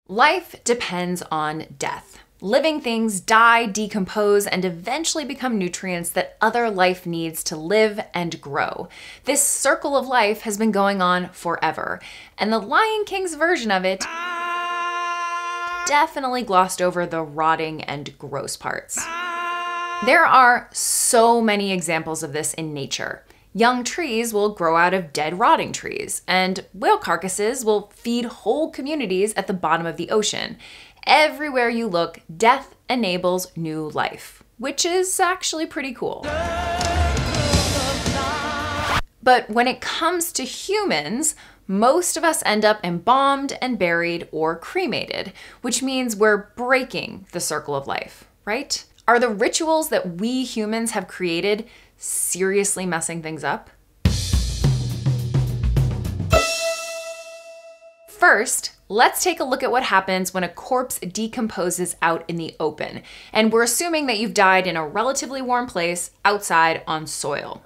Life depends on death. Living things die, decompose, and eventually become nutrients that other life needs to live and grow. This circle of life has been going on forever, and the Lion King's version of it definitely glossed over the rotting and gross parts. There are so many examples of this in nature. Young trees will grow out of dead, rotting trees, and whale carcasses will feed whole communities at the bottom of the ocean. Everywhere you look, death enables new life, which is actually pretty cool. But when it comes to humans, most of us end up embalmed and buried or cremated, which means we're breaking the circle of life, right? Are the rituals that we humans have created seriously messing things up? First, let's take a look at what happens when a corpse decomposes out in the open. And we're assuming that you've died in a relatively warm place outside on soil.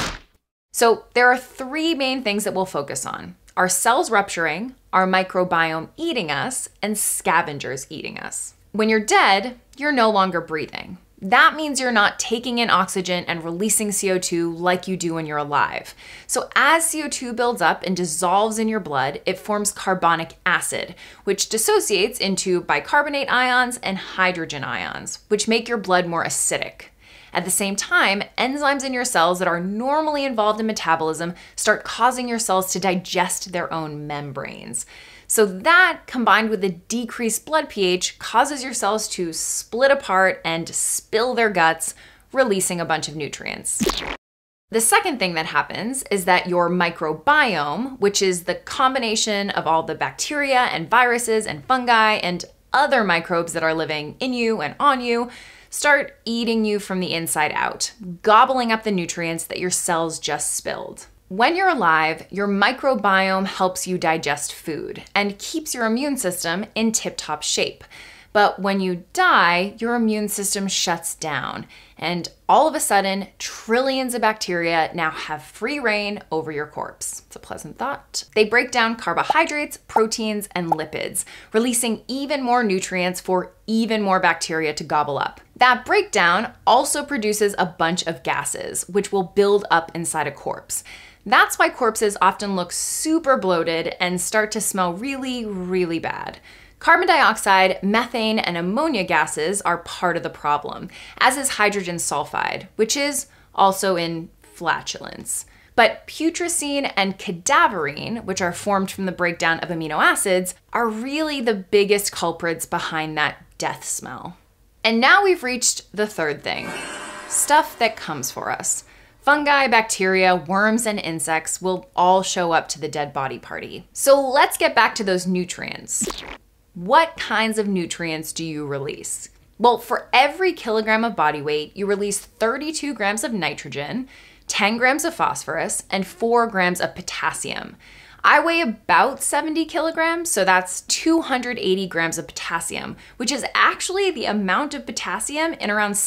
So there are three main things that we'll focus on: our cells rupturing, our microbiome eating us, and scavengers eating us. When you're dead, you're no longer breathing. That means you're not taking in oxygen and releasing CO2 like you do when you're alive. So as CO2 builds up and dissolves in your blood, it forms carbonic acid, which dissociates into bicarbonate ions and hydrogen ions, which make your blood more acidic. At the same time, enzymes in your cells that are normally involved in metabolism start causing your cells to digest their own membranes. So that, combined with the decreased blood pH, causes your cells to split apart and spill their guts, releasing a bunch of nutrients. The second thing that happens is that your microbiome, which is the combination of all the bacteria and viruses and fungi and other microbes that are living in you and on you, start eating you from the inside out, gobbling up the nutrients that your cells just spilled. When you're alive, your microbiome helps you digest food and keeps your immune system in tip-top shape. But when you die, your immune system shuts down, and all of a sudden, trillions of bacteria now have free reign over your corpse. It's a pleasant thought. They break down carbohydrates, proteins, and lipids, releasing even more nutrients for even more bacteria to gobble up. That breakdown also produces a bunch of gases, which will build up inside a corpse. That's why corpses often look super bloated and start to smell really, really bad. Carbon dioxide, methane, and ammonia gases are part of the problem, as is hydrogen sulfide, which is also in flatulence. But putrescine and cadaverine, which are formed from the breakdown of amino acids, are really the biggest culprits behind that death smell. And now we've reached the third thing: stuff that comes for us. Fungi, bacteria, worms, and insects will all show up to the dead body party. So let's get back to those nutrients. What kinds of nutrients do you release? Well, for every kilogram of body weight, you release 32 grams of nitrogen, 10 grams of phosphorus, and 4 grams of potassium. I weigh about 70 kilograms, so that's 280 grams of potassium, which is actually the amount of potassium in around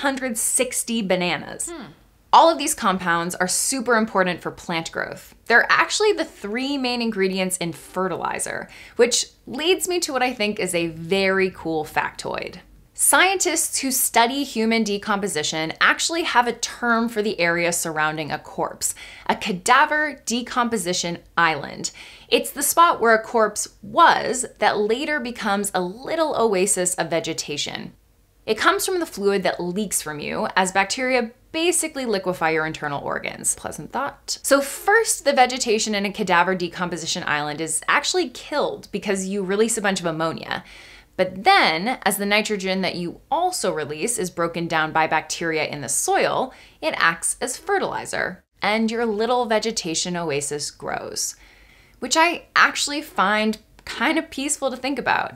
660 bananas. All of these compounds are super important for plant growth. They're actually the three main ingredients in fertilizer, which leads me to what I think is a very cool factoid. Scientists who study human decomposition actually have a term for the area surrounding a corpse: a cadaver decomposition island. It's the spot where a corpse was that later becomes a little oasis of vegetation. It comes from the fluid that leaks from you as bacteria basically liquefy your internal organs. Pleasant thought. So first, the vegetation in a cadaver decomposition island is actually killed because you release a bunch of ammonia. But then, as the nitrogen that you also release is broken down by bacteria in the soil, it acts as fertilizer, and your little vegetation oasis grows, which I actually find kind of peaceful to think about.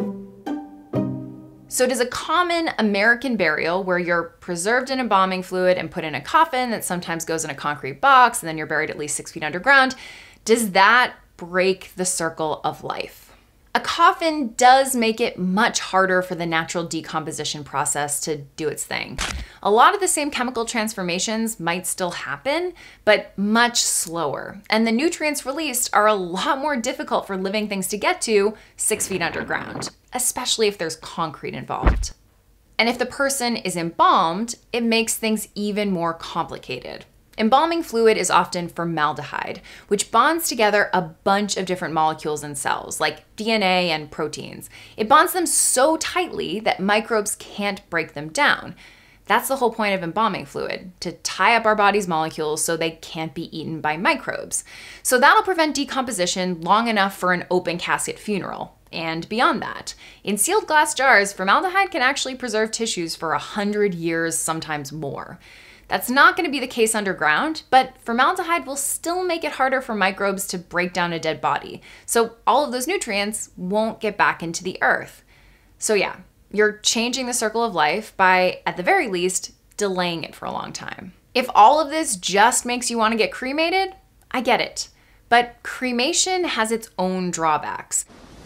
So does a common American burial, where you're preserved in embalming fluid and put in a coffin that sometimes goes in a concrete box, and then you're buried at least 6 feet underground, does that break the circle of life? A A coffin does make it much harder for the natural decomposition process to do its thing. A lot of the same chemical transformations might still happen, but much slower. And the nutrients released are a lot more difficult for living things to get to 6 feet underground, especially if there's concrete involved. And if the person is embalmed, it makes things even more complicated. Embalming fluid is often formaldehyde, which bonds together a bunch of different molecules in cells, like DNA and proteins. It bonds them so tightly that microbes can't break them down. That's the whole point of embalming fluid, to tie up our body's molecules so they can't be eaten by microbes. So that'll prevent decomposition long enough for an open casket funeral. And beyond that, in sealed glass jars, formaldehyde can actually preserve tissues for 100 years, sometimes more. That's not going to be the case underground, but formaldehyde will still make it harder for microbes to break down a dead body. So all of those nutrients won't get back into the earth. So yeah, you're changing the circle of life by, at the very least, delaying it for a long time. If all of this just makes you want to get cremated, I get it. But cremation has its own drawbacks.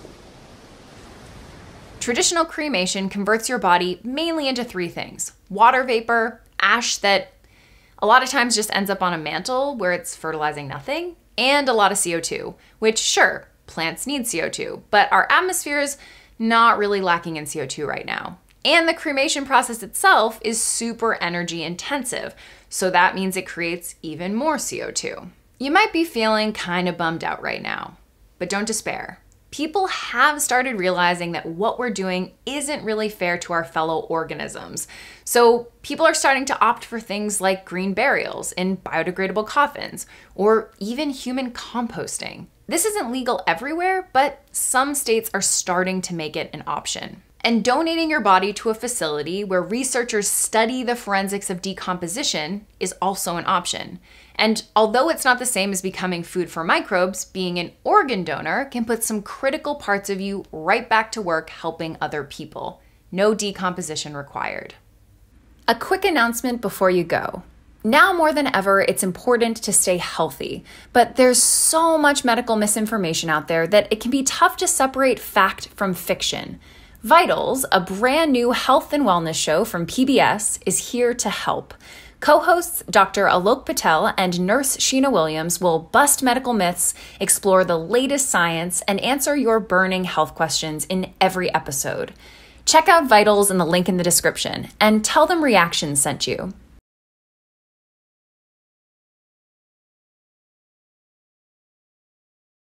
Traditional cremation converts your body mainly into 3 things: water vapor, ash that a lot of times just ends up on a mantle where it's fertilizing nothing, and a lot of CO2, which sure, plants need CO2, but our atmosphere is not really lacking in CO2 right now. And the cremation process itself is super energy intensive, so that means it creates even more CO2. You might be feeling kind of bummed out right now, but don't despair. People have started realizing that what we're doing isn't really fair to our fellow organisms. So people are starting to opt for things like green burials in biodegradable coffins, or even human composting. This isn't legal everywhere, but some states are starting to make it an option. And donating your body to a facility where researchers study the forensics of decomposition is also an option. And although it's not the same as becoming food for microbes, being an organ donor can put some critical parts of you right back to work helping other people. No decomposition required. A quick announcement before you go. Now more than ever, it's important to stay healthy, but there's so much medical misinformation out there that it can be tough to separate fact from fiction. Vitals, a brand new health and wellness show from PBS, is here to help. Co-hosts Dr. Alok Patel and nurse Sheena Williams will bust medical myths, explore the latest science, and answer your burning health questions in every episode. Check out Vitals in the link in the description and tell them Reactions sent you.